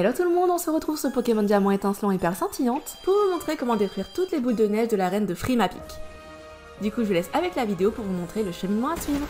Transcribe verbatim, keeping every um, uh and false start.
Hello tout le monde, on se retrouve sur Pokémon Diamant étincelant et perle scintillante pour vous montrer comment détruire toutes les boules de neige de l'arène de Frimapic. Du coup je vous laisse avec la vidéo pour vous montrer le cheminement à suivre.